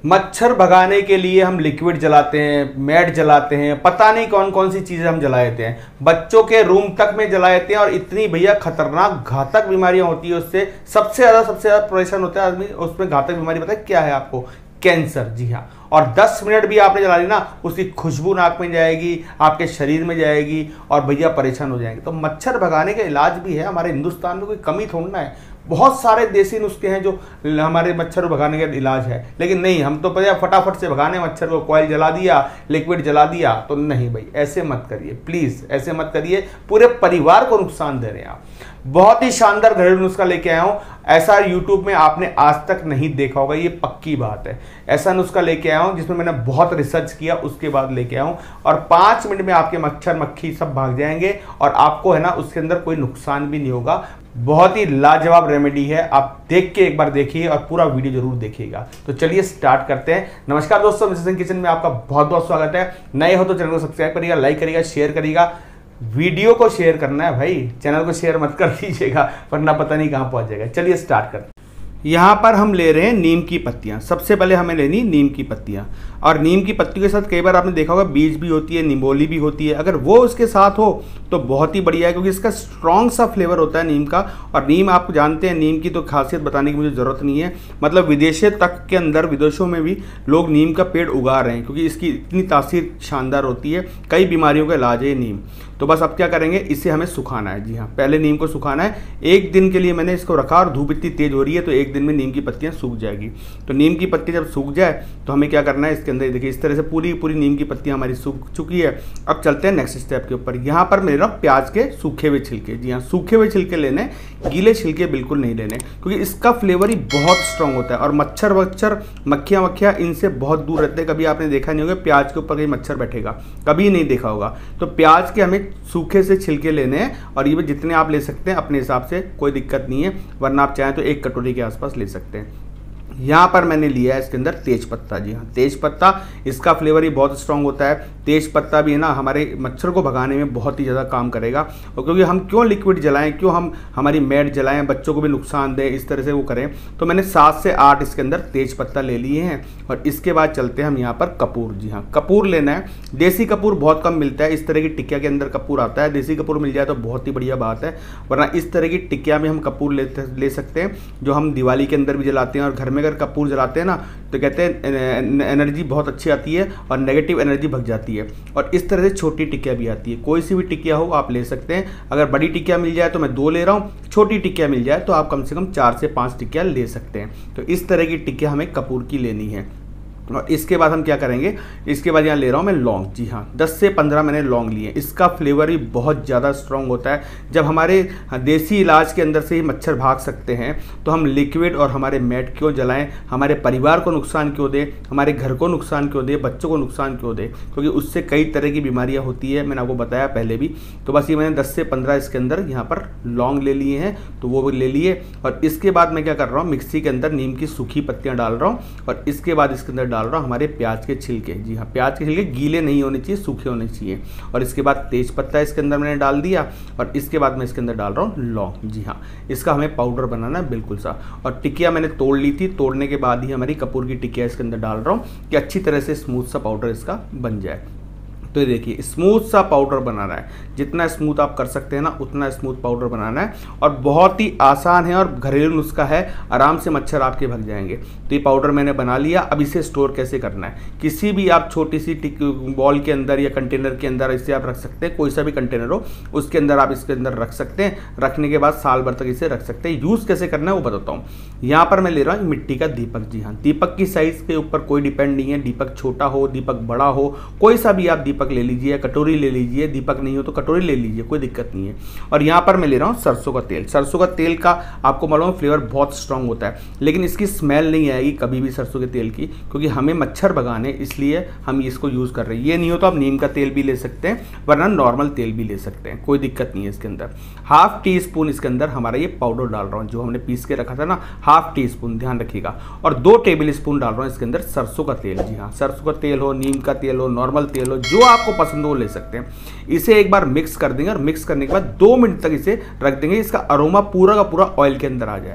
मच्छर भगाने के लिए हम लिक्विड जलाते हैं, मैट जलाते हैं, पता नहीं कौन कौन सी चीजें हम जला देते हैं, बच्चों के रूम तक में जला देते हैं। और इतनी भैया खतरनाक घातक बीमारियां होती है उससे। सबसे ज्यादा परेशान होता है आदमी। उसमें घातक बीमारी पता है क्या है आपको? कैंसर। जी हाँ। और 10 मिनट भी आपने जला ली ना, उसकी खुशबू नाक में जाएगी, आपके शरीर में जाएगी और भैया परेशान हो जाएंगे। तो मच्छर भगाने का इलाज भी है हमारे हिंदुस्तान में, कोई कमी थोड़ी ना है। बहुत सारे देसी नुस्खे हैं जो हमारे मच्छर भगाने का इलाज है, लेकिन नहीं, हम तो पता फटाफट से भगाने मच्छर को, कॉइल जला दिया, लिक्विड जला दिया। तो नहीं भाई, ऐसे मत करिए प्लीज, ऐसे मत करिए, पूरे परिवार को नुकसान दे रहे हैं आप। बहुत ही शानदार घरेलू नुस्खा लेके आया हूं, ऐसा यूट्यूब में आपने आज तक नहीं देखा होगा, ये पक्की बात है। ऐसा नुस्खा लेके आया हूं जिसमें मैंने बहुत रिसर्च किया, उसके बाद लेके आया हूं। और 5 मिनट में आपके मच्छर मक्खी सब भाग जाएंगे और आपको है ना उसके अंदर कोई नुकसान भी नहीं होगा। बहुत ही लाजवाब रेमेडी है, आप देख के एक बार देखिए और पूरा वीडियो जरूर देखिएगा। तो चलिए स्टार्ट करते हैं। नमस्कार दोस्तों, मिसेस किचन में आपका बहुत बहुत स्वागत है। नए हो तो चैनल को सब्सक्राइब करिएगा, लाइक करिएगा, शेयर करिएगा। वीडियो को शेयर करना है भाई, चैनल को शेयर मत कर दीजिएगा वरना पता नहीं कहां पहुंच जाएगा। चलिए स्टार्ट करते हैं। यहाँ पर हम ले रहे हैं नीम की पत्तियाँ। सबसे पहले हमें लेनी नीम की पत्तियाँ, और नीम की पत्तियों के साथ कई बार आपने देखा होगा बीज भी होती है, निमोली भी होती है। अगर वो उसके साथ हो तो बहुत ही बढ़िया है, क्योंकि इसका स्ट्रॉन्ग सा फ्लेवर होता है नीम का। और नीम आप जानते हैं, नीम की तो खासियत बताने की मुझे ज़रूरत नहीं है। मतलब विदेशों तक के अंदर, विदेशों में भी लोग नीम का पेड़ उगा रहे हैं, क्योंकि इसकी इतनी तासीर शानदार होती है। कई बीमारियों का इलाज है नीम। तो बस अब क्या करेंगे, इसे हमें सुखाना है। जी हाँ, पहले नीम को सुखाना है। 1 दिन के लिए मैंने इसको रखा और धूप इतनी तेज हो रही है तो 1 दिन में नीम की पत्तियां सूख जाएगी। तो नीम की पत्ती जब सूख जाए तो हमें क्या करना है, इसके अंदर देखिए इस तरह से पूरी नीम की पत्तियां हमारी सूख चुकी है। अब चलते हैं नेक्स्ट स्टेप के ऊपर। यहाँ पर मेरा प्याज के सूखे हुए छिलके। जी हाँ, सूखे हुए छिलके लेने, गीले छिलके बिल्कुल नहीं लेने, क्योंकि इसका फ्लेवर ही बहुत स्ट्रांग होता है। और मच्छर मक्खियाँ इनसे बहुत दूर रहते हैं। कभी आपने देखा नहीं होगा प्याज के ऊपर कहीं मच्छर बैठेगा, कभी नहीं देखा होगा। तो प्याज के हमें सूखे से छिलके लेने हैं, और ये जितने आप ले सकते हैं अपने हिसाब से, कोई दिक्कत नहीं है। वरना आप चाहें तो 1 कटोरी के आसपास ले सकते हैं। यहाँ पर मैंने लिया है इसके अंदर तेज पत्ता। जी हाँ, तेज पत्ता, इसका फ्लेवर ही बहुत स्ट्रांग होता है। तेज पत्ता भी है ना हमारे मच्छर को भगाने में बहुत ही ज़्यादा काम करेगा। और क्योंकि हम क्यों लिक्विड जलाएं, क्यों हम हमारी मैट जलाएं, बच्चों को भी नुकसान दें, इस तरह से वो करें। तो मैंने 7 से 8 इसके अंदर तेज पत्ता ले लिए हैं। और इसके बाद चलते हैं हम यहाँ पर कपूर। जी हाँ, कपूर लेना है। देसी कपूर बहुत कम मिलता है, इस तरह की टिक्किया के अंदर कपूर आता है। देसी कपूर मिल जाए तो बहुत ही बढ़िया बात है, वरना इस तरह की टिक्किया में हम कपूर ले सकते हैं, जो हम दिवाली के अंदर भी जलाते हैं। और घर में अगर कपूर जलाते हैं ना तो कहते हैं एनर्जी बहुत अच्छी आती है और नेगेटिव एनर्जी भग जाती है। और इस तरह से छोटी टिक्किया भी आती है, कोई सी भी टिक्किया हो आप ले सकते हैं। अगर बड़ी टिक्किया मिल जाए तो मैं 2 ले रहा हूँ, छोटी टिक्किया मिल जाए तो आप कम से कम 4 से 5 टिक्किया ले सकते हैं। तो इस तरह की टिक्किया हमें कपूर की लेनी है। और इसके बाद हम क्या करेंगे, इसके बाद यहाँ ले रहा हूँ मैं लौंग। जी हाँ, 10 से 15 मैंने लौंग लिए। इसका फ्लेवर ही बहुत ज़्यादा स्ट्रॉन्ग होता है। जब हमारे देसी इलाज के अंदर से ही मच्छर भाग सकते हैं तो हम लिक्विड और हमारे मैट क्यों जलाएं, हमारे परिवार को नुकसान क्यों दें, हमारे घर को नुकसान क्यों दें, बच्चों को नुकसान क्यों दें, क्योंकि उससे कई तरह की बीमारियाँ होती है, मैंने आपको बताया पहले भी। तो बस ये मैंने 10 से 15 इसके अंदर यहाँ पर लौंग ले लिए हैं, तो वो ले लिए। और इसके बाद मैं क्या कर रहा हूँ, मिक्सी के अंदर नीम की सूखी पत्तियाँ डाल रहा हूँ। और इसके बाद इसके अंदर डाल रहा हूँ हमारे प्याज के छिलके। जी हाँ, प्याज के छिलके गीले नहीं होने चाहिए, सूखे होने चाहिए। और इसके बाद तेज पत्ता इसके अंदर मैंने डाल दिया। और इसके बाद मैं इसके अंदर डाल रहा हूँ लौंग। जी हाँ, इसका हमें पाउडर बनाना है बिल्कुल सा। और टिकिया मैंने तोड़ ली थी, तोड़ने के बाद ही हमारी कपूर की टिकिया इसके अंदर डाल रहा हूँ कि अच्छी तरह से स्मूथ सा पाउडर इसका बन जाए। तो ये देखिए स्मूथ सा पाउडर बनाना है, जितना स्मूथ आप कर सकते हैं ना उतना स्मूथ पाउडर बनाना है। और बहुत ही आसान है और घरेलू नुस्खा है, आराम से मच्छर आपके भग जाएंगे। तो ये पाउडर मैंने बना लिया। अब इसे स्टोर कैसे करना है, किसी भी आप छोटी सी बॉल के अंदर या कंटेनर के अंदर इसे आप रख सकते हैं, कोई सा भी कंटेनर हो उसके अंदर आप इसके अंदर रख सकते हैं। रखने के बाद साल भर तक इसे रख सकते हैं। यूज़ कैसे करना है वो बताता हूँ। यहाँ पर मैं ले रहा हूँ मिट्टी का दीपक। जी हाँ, दीपक की साइज़ के ऊपर कोई डिपेंड नहीं है, दीपक छोटा हो दीपक बड़ा हो, कोई सा भी आप दीपक ले लीजिए, कटोरी ले लीजिए, दीपक नहीं हो तो कटोरी ले लीजिए, कोई दिक्कत नहीं है। और यहाँ पर मैं ले रहा हूँ सरसों का तेल। सरसों का तेल का आपको मालूम है फ्लेवर बहुत स्ट्रांग होता है, लेकिन इसकी स्मेल नहीं आएगी कभी भी सरसों के तेल की, क्योंकि हमें मच्छर भगाने इसलिए हम इसको यूज़ कर रहे हैं। ये नहीं हो तो आप नीम का तेल भी ले सकते हैं, वरना नॉर्मल तेल भी ले सकते हैं, कोई दिक्कत नहीं है। इसके अंदर 1/2 टीस्पून इसके अंदर हमारा ये पाउडर डाल रहा हूँ, जो हमने पीस के रखा था ना, 1/2 टीस्पून, ध्यान रखिएगा। और 2 टेबल स्पून डाल रहा हूँ इसके अंदर सरसों का तेल। जी हाँ, सरसों का तेल हो, नीम का तेल हो, नॉर्मल तेल हो, जो आपको पसंद हो ले सकते हैं। इसे एक बार मिक्स कर देंगे और मिक्स करने के बाद 2 मिनट तक इसे रख देंगे, इसका अरोमा पूरा का पूरा ऑयल के अंदर आ जाए।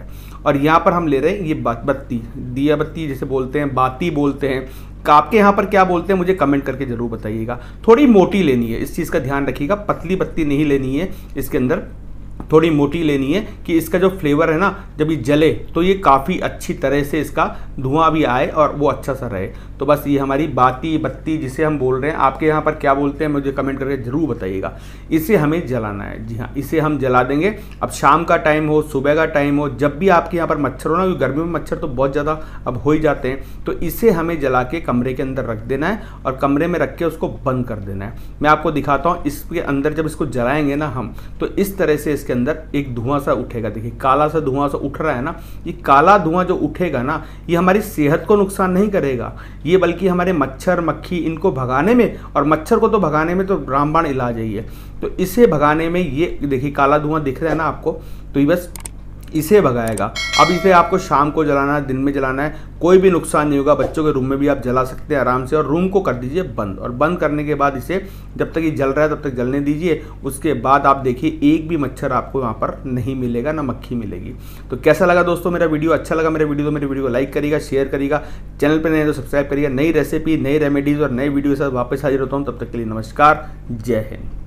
और यहाँ पर हम ले रहे हैं ये बत्ती, दिया बत्ती जैसे बोलते हैं, बाती बोलते हैं, आपके यहाँ पर क्या बोलते हैं मुझे कमेंट करके जरूर बताइएगा। थोड़ी मोटी लेनी है, इस चीज़ का ध्यान रखिएगा, पतली बत्ती नहीं लेनी है, इसके अंदर थोड़ी मोटी लेनी है कि इसका जो फ्लेवर है ना जब ये जले तो ये काफ़ी अच्छी तरह से इसका धुआं भी आए और वो अच्छा सा रहे। तो बस ये हमारी बाती बत्ती जिसे हम बोल रहे हैं, आपके यहाँ पर क्या बोलते हैं मुझे कमेंट करके ज़रूर बताइएगा। इसे हमें जलाना है, जी हाँ इसे हम जला देंगे। अब शाम का टाइम हो, सुबह का टाइम हो, जब भी आपके यहाँ पर मच्छर हो ना, क्योंकि गर्मी में मच्छर तो बहुत ज़्यादा अब हो ही जाते हैं, तो इसे हमें जला के कमरे के अंदर रख देना है और कमरे में रख के उसको बंद कर देना है। मैं आपको दिखाता हूँ इसके अंदर जब इसको जलाएंगे ना हम, तो इस तरह से इसके अंदर एक धुआं सा उठेगा। देखिए काला सा धुआं सा उठ रहा है ना, ये काला धुआं जो उठेगा ना ये हमारी सेहत को नुकसान नहीं करेगा, ये बल्कि हमारे मच्छर मक्खी इनको भगाने में, और मच्छर को तो भगाने में तो रामबाण इलाज ही है, तो इसे भगाने में ये देखिए काला धुआं दिख रहा है ना आपको, तो ये बस इसे भगाएगा। अब इसे आपको शाम को जलाना है, दिन में जलाना है, कोई भी नुकसान नहीं होगा। बच्चों के रूम में भी आप जला सकते हैं आराम से, और रूम को कर दीजिए बंद, और बंद करने के बाद इसे जब तक ये जल रहा है तब तक जलने दीजिए। उसके बाद आप देखिए एक भी मच्छर आपको वहाँ पर नहीं मिलेगा, ना मक्खी मिलेगी। तो कैसा लगा दोस्तों मेरा वीडियो? अच्छा लगा मेरे वीडियो तो मेरे वीडियो को लाइक करिएगा, शेयर करिएगा, चैनल पर नए तो सब्सक्राइब करिएगा। नई रेसिपी, नई रेमेडीज़ और नए वीडियो के साथ वापस हाजिर होता हूँ, तब तक के लिए नमस्कार, जय हिंद।